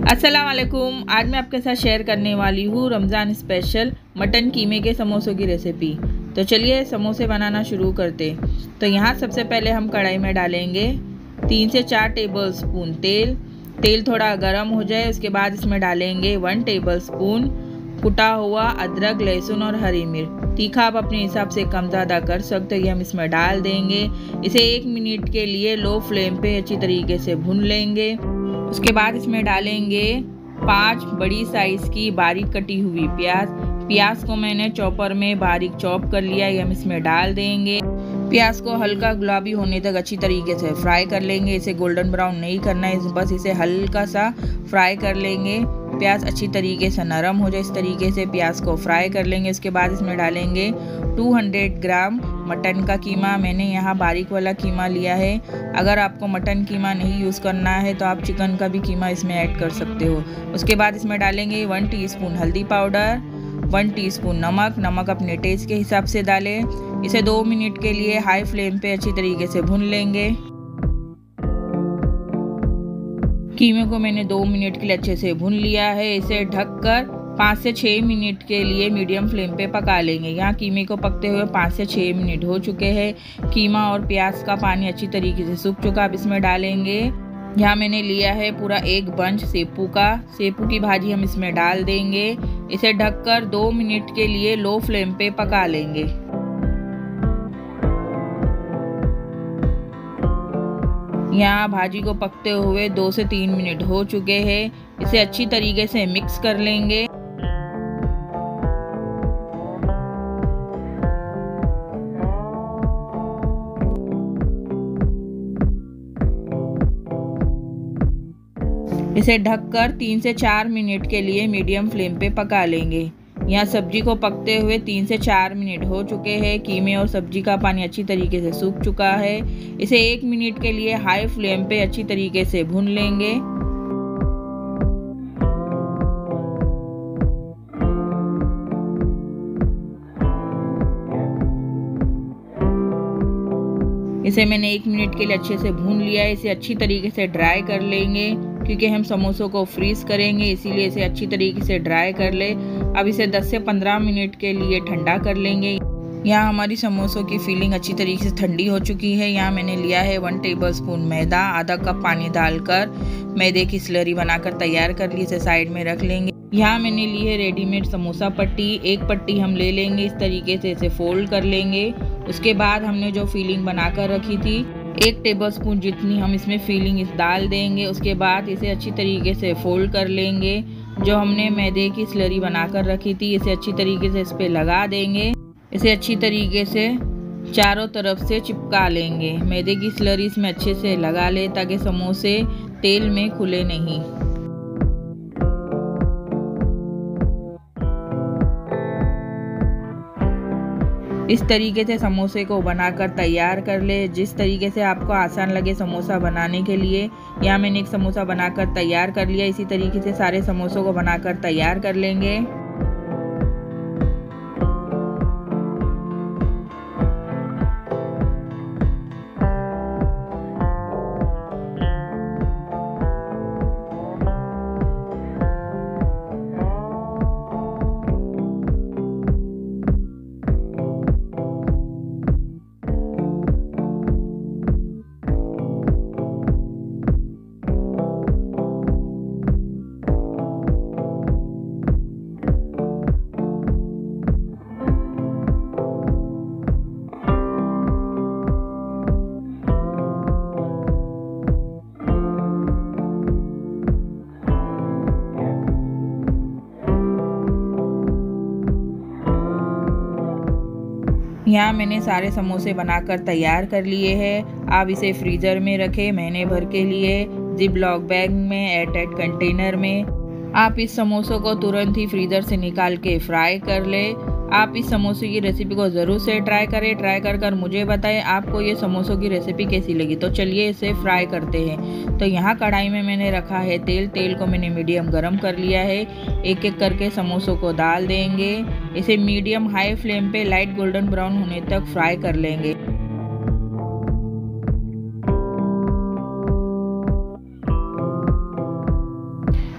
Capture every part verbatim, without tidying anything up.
अस्सलाम वालेकुम। आज मैं आपके साथ शेयर करने वाली हूँ रमज़ान स्पेशल मटन कीमे के समोसों की रेसिपी। तो चलिए समोसे बनाना शुरू करते। तो यहाँ सबसे पहले हम कढ़ाई में डालेंगे तीन से चार टेबल स्पून तेल। तेल थोड़ा गर्म हो जाए उसके बाद इसमें डालेंगे वन टेबल स्पून कुटा हुआ अदरक, लहसुन और हरी मिर्च। तीखा आप अपने हिसाब से कम ज़्यादा कर सकते हो। ये हम इसमें डाल देंगे। इसे एक मिनट के लिए लो फ्लेम पे अच्छी तरीके से भून लेंगे। उसके बाद इसमें डालेंगे पांच बड़ी साइज़ की बारीक कटी हुई प्याज। प्याज को मैंने चॉपर में बारीक चॉप कर लिया। ये हम इसमें डाल देंगे। प्याज को हल्का गुलाबी होने तक अच्छी तरीके से फ्राई कर लेंगे। इसे गोल्डन ब्राउन नहीं करना है, बस इसे हल्का सा फ्राई कर लेंगे। प्याज अच्छी तरीके से नरम हो जाए इस तरीके से प्याज को फ्राई कर लेंगे। उसके बाद इसमें डालेंगे दो सौ ग्राम मटन का कीमा। मैंने यहाँ बारीक वाला कीमा लिया है। अगर आपको मटन कीमा नहीं यूज़ करना है तो आप चिकन का भी कीमा इसमें ऐड कर सकते हो। उसके बाद इसमें डालेंगे वन टीस्पून हल्दी पाउडर, वन टीस्पून नमक। नमक अपने टेस्ट के हिसाब से डालें। इसे दो मिनट के लिए हाई फ्लेम पे अच्छी तरीके से भून लेंगे। कीमे को मैंने दो मिनट के लिए अच्छे से भून लिया है। इसे ढककर पाँच से छः मिनट के लिए मीडियम फ्लेम पे पका लेंगे। यहाँ कीमे को पकते हुए पाँच से छः मिनट हो चुके हैं। कीमा और प्याज का पानी अच्छी तरीके से सूख चुका। अब इसमें डालेंगे, यहाँ मैंने लिया है पूरा एक बंच सेपू का। सेपू की भाजी हम इसमें डाल देंगे। इसे ढककर दो मिनट के लिए लो फ्लेम पे पका लेंगे। यहाँ भाजी को पकते हुए दो से तीन मिनट हो चुके हैं। इसे अच्छी तरीके से मिक्स कर लेंगे। इसे ढककर तीन से चार मिनट के लिए मीडियम फ्लेम पे पका लेंगे। यहाँ सब्जी को पकते हुए तीन से चार मिनट हो चुके हैं। कीमे और सब्जी का पानी अच्छी तरीके से सूख चुका है। इसे एक मिनट के लिए हाई फ्लेम पे अच्छी तरीके से भून लेंगे। इसे मैंने एक मिनट के लिए अच्छे से भून लिया है। इसे अच्छी तरीके से ड्राई कर लेंगे क्योंकि हम समोसों को फ्रीज करेंगे, इसीलिए इसे अच्छी तरीके से ड्राई कर ले। अब इसे दस से पंद्रह मिनट के लिए ठंडा कर लेंगे। यहाँ हमारी समोसों की फीलिंग अच्छी तरीके से ठंडी हो चुकी है। यहाँ मैंने लिया है वन टेबलस्पून मैदा। आधा कप पानी डालकर मैदे की स्लरी बनाकर तैयार कर ली। इसे साइड में रख लेंगे। यहाँ मैंने ली है रेडीमेड समोसा पट्टी। एक पट्टी हम ले लेंगे, इस तरीके से इसे फोल्ड कर लेंगे। उसके बाद हमने जो फीलिंग बनाकर रखी थी एक टेबलस्पून जितनी हम इसमें फीलिंग इस डाल देंगे। उसके बाद इसे अच्छी तरीके से फोल्ड कर लेंगे। जो हमने मैदे की स्लरी बनाकर रखी थी इसे अच्छी तरीके से इस पे लगा देंगे। इसे अच्छी तरीके से चारों तरफ से चिपका लेंगे। मैदे की स्लरी इसमें अच्छे से लगा ले ताकि समोसे तेल में खुले नहीं। इस तरीके से समोसे को बनाकर तैयार कर ले, जिस तरीके से आपको आसान लगे समोसा बनाने के लिए। यहाँ मैंने एक समोसा बनाकर तैयार कर लिया। इसी तरीके से सारे समोसों को बनाकर तैयार कर लेंगे। यहाँ मैंने सारे समोसे बनाकर तैयार कर लिए हैं। आप इसे फ्रीज़र में रखें महीने भर के लिए, जिप लॉक बैग में, एयरटाइट कंटेनर में। आप इस समोसों को तुरंत ही फ्रीज़र से निकाल के फ्राई कर ले। आप इस समोसे की रेसिपी को ज़रूर से ट्राई करें। ट्राई कर कर मुझे बताएं आपको ये समोसों की रेसिपी कैसी लगी। तो चलिए इसे फ्राई करते हैं। तो यहाँ कढ़ाई में मैंने रखा है तेल। तेल को मैंने मीडियम गरम कर लिया है। एक एक करके समोसों को डाल देंगे। इसे मीडियम हाई फ्लेम पे लाइट गोल्डन ब्राउन होने तक फ्राई कर लेंगे।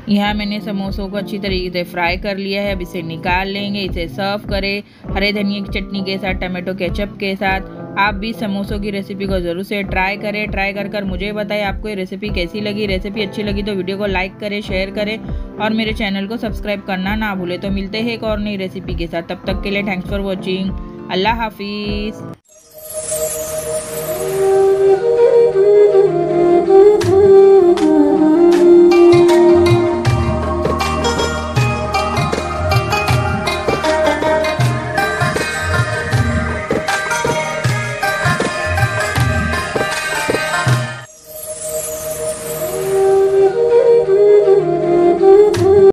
यहाँ मैंने समोसों को अच्छी तरीके से फ्राई कर लिया है। अब इसे निकाल लेंगे, इसे सर्व करें हरे धनिया की चटनी के साथ, टमाटो केचप के साथ। आप भी समोसों की रेसिपी को ज़रूर से ट्राई करें। ट्राई कर कर मुझे बताएं आपको ये रेसिपी कैसी लगी। रेसिपी अच्छी लगी तो वीडियो को लाइक करें, शेयर करें और मेरे चैनल को सब्सक्राइब करना ना भूलें। तो मिलते हैं एक और नई रेसिपी के साथ, तब तक के लिए थैंक्स फॉर वॉचिंग। अल्लाह हाफिज़।